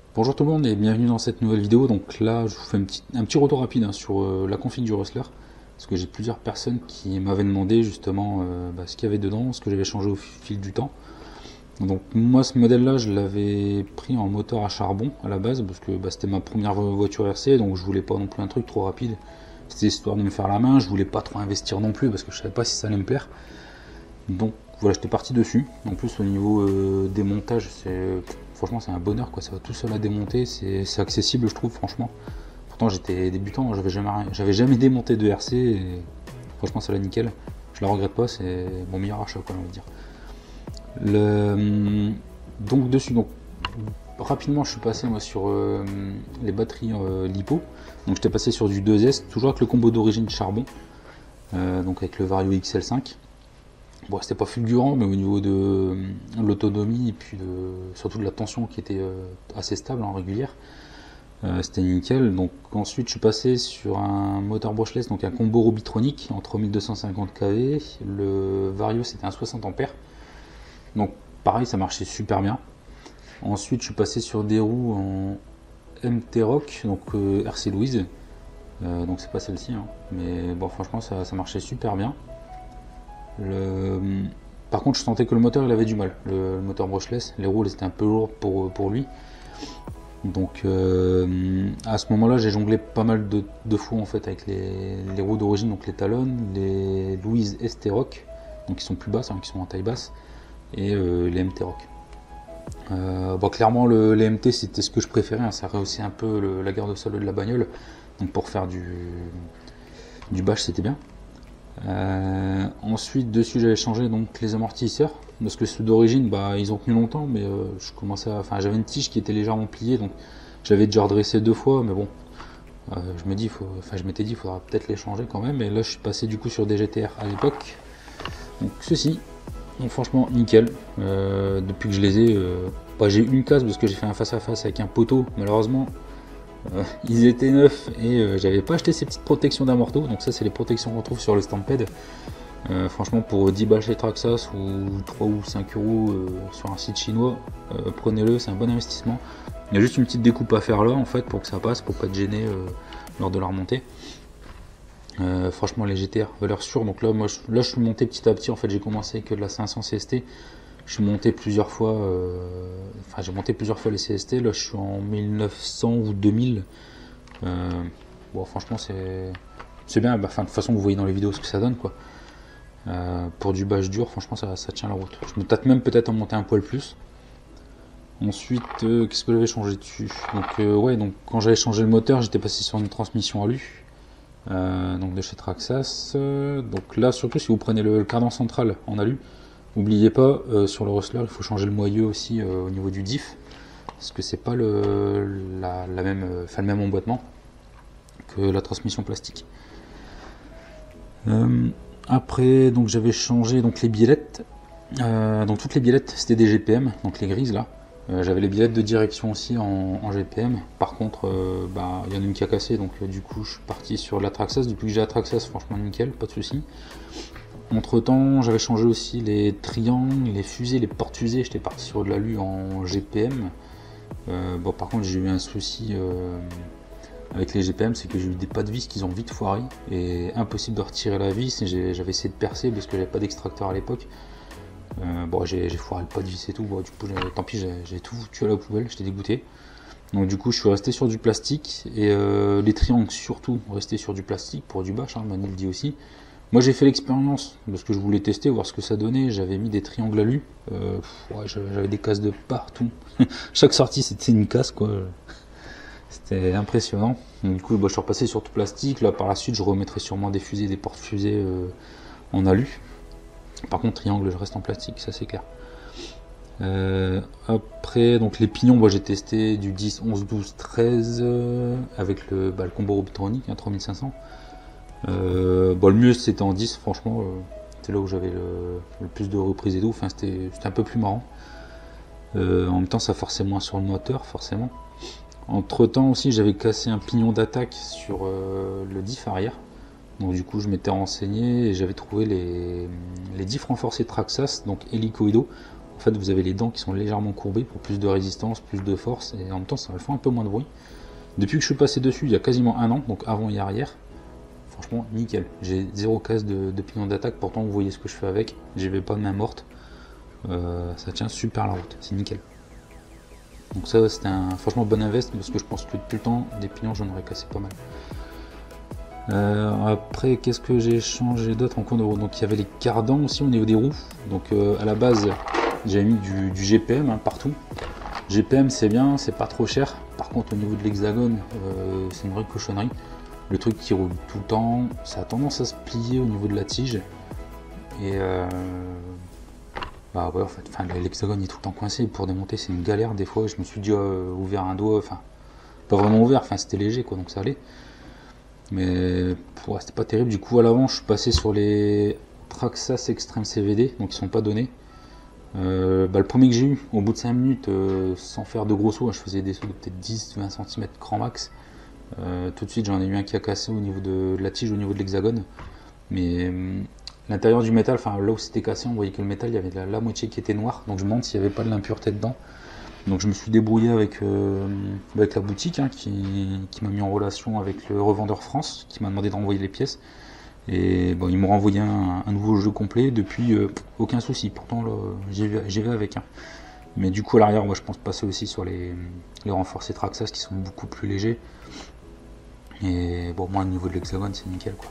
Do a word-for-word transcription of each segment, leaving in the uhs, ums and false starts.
Bonjour tout le monde et bienvenue dans cette nouvelle vidéo. Donc là, je vous fais un petit, un petit retour rapide hein, sur euh, la config du Rustler. Parce que j'ai plusieurs personnes qui m'avaient demandé justement euh, bah, ce qu'il y avait dedans, ce que j'avais changé au fil du temps. Donc moi, ce modèle-là, je l'avais pris en moteur à charbon à la base, parce que bah, c'était ma première voiture R C, donc je voulais pas non plus un truc trop rapide. C'était histoire de me faire la main, je voulais pas trop investir non plus, parce que je savais pas si ça allait me plaire. Donc voilà, j'étais parti dessus. En plus, au niveau euh, démontage, c'est franchement c'est un bonheur quoi. Ça va tout seul à démonter, c'est accessible je trouve franchement. Pourtant j'étais débutant, j'avais jamais j'avais jamais démonté de R C et franchement ça va nickel. Je la regrette pas, c'est mon meilleur achat quoi on va dire. Le, donc dessus donc rapidement je suis passé moi sur euh, les batteries euh, lipo. Donc j'étais passé sur du deux S, toujours avec le combo d'origine charbon, euh, donc avec le Vario X L cinq. Bon, c'était pas fulgurant, mais au niveau de l'autonomie et puis de, surtout de la tension qui était euh, assez stable, en régulière, euh, c'était nickel. Donc ensuite, je suis passé sur un moteur brushless, donc un combo Robitronic en trois mille deux cent cinquante kV. Le Vario, c'était un soixante ampères. Donc pareil, ça marchait super bien. Ensuite, je suis passé sur des roues en M T Rock, donc euh, R C Louise. Euh, donc c'est pas celle-ci, hein. Mais bon, franchement, ça, ça marchait super bien. Le... Par contre, je sentais que le moteur il avait du mal, le, le moteur brushless. Les roues étaient un peu lourdes pour, pour lui. Donc euh, à ce moment-là, j'ai jonglé pas mal de, de fois en fait avec les, les roues d'origine, donc les Talon, les Louise S T Rock, donc qui sont plus basses, hein, qui sont en taille basse, et euh, les M T Rock. Euh, bon, clairement, le, les M T c'était ce que je préférais, hein, ça rehaussait un peu le, la garde sol de la bagnole, donc pour faire du, du bash c'était bien. Euh, ensuite dessus j'avais changé donc les amortisseurs parce que ceux d'origine bah ils ont tenu longtemps mais euh, je commençais à, enfin j'avais une tige qui était légèrement pliée donc j'avais déjà redressé deux fois mais bon euh, je me dis faut, enfin je m'étais dit il faudra peut-être les changer quand même et là je suis passé du coup sur des G T R à l'époque donc ceci donc franchement nickel. Euh, depuis que je les ai euh, bah, j'ai eu une casse parce que j'ai fait un face à face avec un poteau malheureusement. Euh, ils étaient neufs et euh, j'avais pas acheté ces petites protections d'amorto, donc ça c'est les protections qu'on trouve sur le Stampede. Euh, franchement pour dix balles chez Traxxas ou trois ou cinq euros euh, sur un site chinois, euh, prenez-le, c'est un bon investissement. Il y a juste une petite découpe à faire là en fait pour que ça passe, pour pas être gêné euh, lors de la remontée. Euh, franchement les G T R valeur sûre, donc là moi je, là je suis monté petit à petit en fait, j'ai commencé avec de la cinq cents C S T. Je suis monté plusieurs fois, euh, enfin j'ai monté plusieurs fois les C S T, là je suis en mille neuf cents ou deux mille. Euh, bon franchement c'est c'est bien, bah, de toute façon vous voyez dans les vidéos ce que ça donne quoi. Euh, pour du bash dur franchement ça, ça tient la route. Je me tâte même peut-être en monter un poil plus. Ensuite euh, qu'est-ce que j'avais changé dessus, donc euh, ouais donc quand j'avais changé le moteur j'étais passé sur une transmission alu, euh, donc de chez Traxxas. Euh, donc là surtout si vous prenez le, le cardan central en alu, n'oubliez pas, euh, sur le Rustler, il faut changer le moyeu aussi euh, au niveau du diff, parce que c'est pas le, la, la même, enfin, le même emboîtement que la transmission plastique. Euh, après, donc j'avais changé donc les biellettes. Euh, donc toutes les biellettes, c'était des G P M, donc les grises là. Euh, j'avais les biellettes de direction aussi en, en G P M. Par contre, euh, bah, il y en a une qui a cassé, donc euh, du coup je suis parti sur la Traxxas. Depuis que j'ai la Traxxas, franchement nickel, pas de soucis. Entre temps, j'avais changé aussi les triangles, les fusées, les portes-fusées. J'étais parti sur de l'alu en G P M. Euh, bon, par contre, j'ai eu un souci euh, avec les G P M, c'est que j'ai eu des pas de vis qui ont vite foiré et impossible de retirer la vis. J'avais essayé de percer parce que j'avais pas d'extracteur à l'époque. Euh, bon, j'ai foiré le pas de vis et tout. Bon, du coup, tant pis, j'ai tout foutu à la poubelle. J'étais dégoûté. Donc, du coup, je suis resté sur du plastique et euh, les triangles surtout, restés sur du plastique pour du bash. Hein, Manu le dit aussi. Moi j'ai fait l'expérience parce que je voulais tester, voir ce que ça donnait. J'avais mis des triangles alu, euh, ouais, j'avais des casses de partout. Chaque sortie c'était une casse quoi. C'était impressionnant. Donc, du coup bah, je suis repassé sur tout plastique. Là par la suite je remettrai sûrement des fusées, des portes-fusées euh, en alu. Par contre triangle je reste en plastique, ça c'est clair. Euh, après donc les pignons, moi j'ai testé du dix, onze, douze, treize euh, avec le, bah, le combo Robitronic, hein, trois mille cinq cents. Euh, bon, le mieux c'était en dix, franchement, euh, c'était là où j'avais le, le plus de reprises et tout, enfin c'était un peu plus marrant. Euh, en même temps, ça forçait moins sur le moteur, forcément. Entre temps aussi, j'avais cassé un pignon d'attaque sur euh, le diff arrière. Donc du coup, je m'étais renseigné et j'avais trouvé les, les diffs renforcés Traxxas, donc hélicoïdaux, En fait, vous avez les dents qui sont légèrement courbées pour plus de résistance, plus de force, et en même temps, ça fait un peu moins de bruit. Depuis que je suis passé dessus, il y a quasiment un an, donc avant et arrière, franchement, nickel. J'ai zéro casse de, de pignon d'attaque, pourtant, vous voyez ce que je fais avec. J'y vais pas de main morte. Euh, ça tient super la route, c'est nickel. Donc ça, c'était un franchement bon invest, parce que je pense que depuis le temps, des pignons, j'en aurais cassé pas mal. Euh, après, qu'est-ce que j'ai changé d'autre en cours de route? Donc il y avait les cardans aussi au niveau des roues. Donc euh, à la base, j'avais mis du, du G P M hein, partout. G P M c'est bien, c'est pas trop cher. Par contre au niveau de l'hexagone, euh, c'est une vraie cochonnerie. Le truc qui roule tout le temps, ça a tendance à se plier au niveau de la tige. Et euh, bah ouais en fait, enfin, l'hexagone est tout le temps coincé. Pour démonter c'est une galère des fois. Je me suis dit euh, ouvert un doigt, enfin pas vraiment ouvert, enfin c'était léger quoi, donc ça allait. Mais ouais, c'était pas terrible. Du coup à l'avant je suis passé sur les Traxxas Extreme C V D, donc ils sont pas donnés. Euh, bah, le premier que j'ai eu, au bout de cinq minutes, euh, sans faire de gros sauts, je faisais des sauts de peut-être dix à vingt centimètres grand max. Euh, tout de suite j'en ai eu un qui a cassé au niveau de, de la tige, au niveau de l'hexagone. Mais euh, l'intérieur du métal, enfin là où c'était cassé, on voyait que le métal, il y avait la, la moitié qui était noire. Donc je me demande s'il n'y avait pas de l'impureté dedans. Donc je me suis débrouillé avec, euh, avec la boutique hein, qui, qui m'a mis en relation avec le revendeur France, qui m'a demandé de renvoyer les pièces. Et bon, ils m'ont renvoyé un, un nouveau jeu complet. Depuis, euh, aucun souci. Pourtant, j'y vais, vais avec. Hein. Mais du coup, à l'arrière, moi, je pense passer aussi sur les, les renforcés Traxxas qui sont beaucoup plus légers. Et bon, moi, au niveau de l'hexagone, c'est nickel, quoi.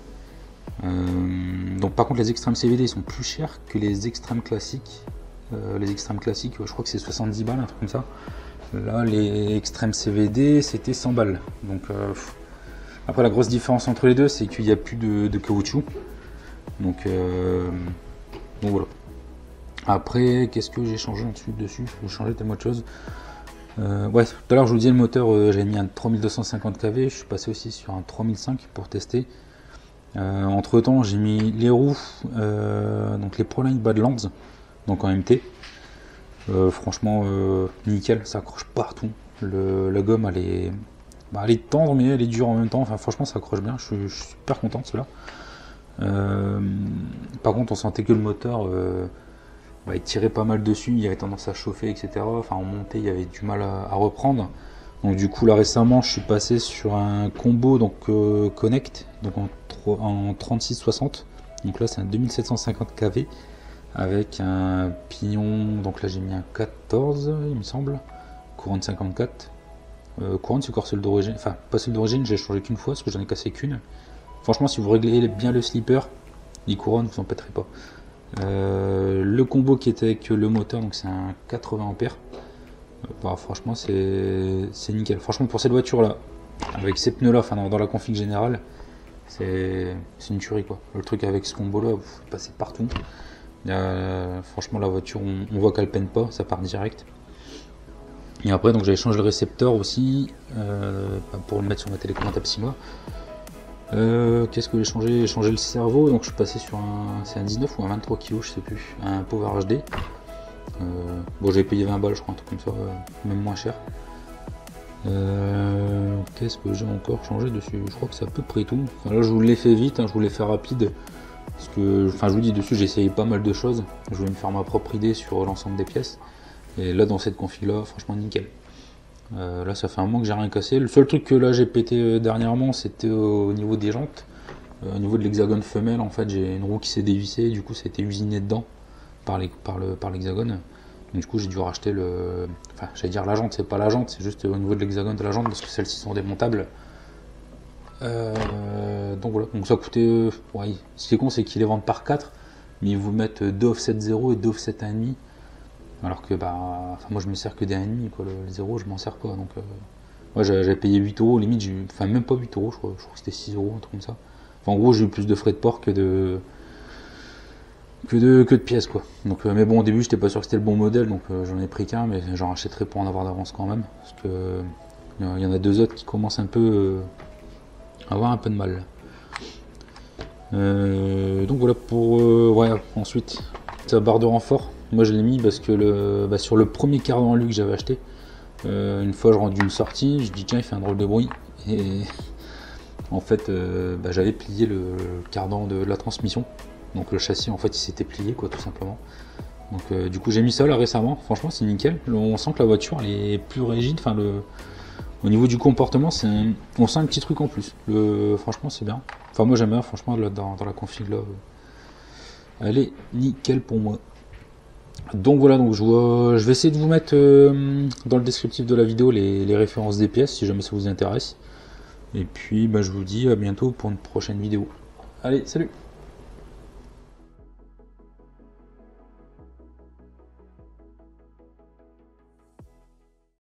Euh, donc, par contre, les extrêmes C V D ils sont plus chers que les extrêmes classiques. Euh, les extrêmes classiques, je crois que c'est soixante-dix balles, un truc comme ça. Là, les extrêmes C V D, c'était cent balles. Donc, euh, après, la grosse différence entre les deux, c'est qu'il n'y a plus de, de caoutchouc. Donc, euh, donc voilà. Après, qu'est-ce que j'ai changé ensuite dessus? J'ai changé tellement de choses. Euh, ouais, tout à l'heure, je vous disais, le moteur, euh, j'avais mis un trois mille deux cent cinquante K V. Je suis passé aussi sur un trois mille cinq pour tester. Euh, entre temps, j'ai mis les roues, euh, donc les Proline Badlands, donc en M T. Euh, franchement, euh, nickel, ça accroche partout. Le, la gomme, elle est. Bah, elle est tendre mais elle est dure en même temps, enfin franchement ça accroche bien, je suis, je suis super content de cela. Euh, par contre on sentait que le moteur euh, bah, il tirait pas mal dessus, il avait tendance à chauffer etc. Enfin en montée il y avait du mal à, à reprendre. Donc du coup là récemment je suis passé sur un combo donc euh, Connect donc en, en trente-six soixante. Donc là c'est un deux mille sept cent cinquante K V avec un pignon, donc là j'ai mis un quatorze il me semble, couronne cinquante-quatre. Euh, couronne c'est encore celle d'origine, enfin pas celle d'origine, j'ai changé qu'une fois parce que j'en ai cassé qu'une. Franchement si vous réglez bien le slipper, les couronnes vous en pèterez pas. Euh, le combo qui était avec le moteur, donc c'est un quatre-vingts ampères. Euh, bah, franchement c'est nickel. Franchement pour cette voiture là, avec ces pneus là, enfin dans, dans la config générale, c'est une tuerie quoi. Le truc avec ce combo là, vous passez partout. Euh, franchement la voiture on, on voit qu'elle peine pas, ça part direct. Et après, donc j'avais changé le récepteur aussi euh, pour le mettre sur ma télécommande à six mois. Euh, Qu'est-ce que j'ai changé? J'ai changé le cerveau, donc je suis passé sur un, c'est un dix-neuf ou un vingt-trois kilos, je sais plus, un Power H D. Euh, bon, j'ai payé vingt balles, je crois, un truc comme ça, euh, même moins cher. Euh, Qu'est-ce que j'ai encore changé dessus? Je crois que c'est à peu près tout. Enfin, là, je vous l'ai fait vite, hein, je vous l'ai fait rapide. Parce que, enfin, je vous dis dessus, j'ai essayé pas mal de choses. Je voulais me faire ma propre idée sur l'ensemble des pièces. Et là dans cette config là, franchement nickel. Euh, là ça fait un mois que j'ai rien cassé. Le seul truc que là j'ai pété euh, dernièrement c'était euh, au niveau des jantes. Euh, au niveau de l'hexagone femelle en fait j'ai une roue qui s'est dévissée, du coup ça a été usiné dedans par les, par le par l'hexagone. Du coup j'ai dû racheter le. Enfin j'allais dire la jante, c'est pas la jante, c'est juste au niveau de l'hexagone de la jante parce que celles-ci sont démontables. Euh, donc voilà, donc ça coûtait. Euh, ouais. Ce qui est con c'est qu'ils les vendent par quatre, mais ils vous mettent deux offset zéro et deux offset un virgule cinq. Alors que bah, enfin, moi je me sers que des un virgule cinq quoi, le, le zéro je m'en sers pas. Donc euh, ouais, j'avais payé huit euros, limite, j'ai eu, enfin même pas huit euros, je crois, je crois que c'était six euros, un truc comme ça. Enfin en gros j'ai eu plus de frais de port que de que de, que de pièces quoi. Donc euh, mais bon au début j'étais pas sûr que c'était le bon modèle, donc euh, j'en ai pris qu'un, mais j'en rachèterai pour en avoir d'avance quand même. Parce que il euh, y en a deux autres qui commencent un peu euh, à avoir un peu de mal. Euh, donc voilà pour euh, ouais, ensuite sa barre de renfort. Moi je l'ai mis parce que le, bah, sur le premier cardan en lui que j'avais acheté, euh, une fois je rentre d'une sortie, je dis tiens il fait un drôle de bruit et en fait euh, bah, j'avais plié le cardan de la transmission, donc le châssis en fait il s'était plié quoi tout simplement. Donc euh, du coup j'ai mis ça là récemment, franchement c'est nickel. On sent que la voiture elle est plus rigide, enfin le au niveau du comportement c'est un... on sent un petit truc en plus. Le franchement c'est bien. Enfin moi j'aime bien franchement là, dans, dans la config là. Elle est nickel pour moi. Donc voilà, donc je, vois, je vais essayer de vous mettre euh, dans le descriptif de la vidéo les, les références des pièces si jamais ça vous intéresse. Et puis bah, je vous dis à bientôt pour une prochaine vidéo. Allez, salut!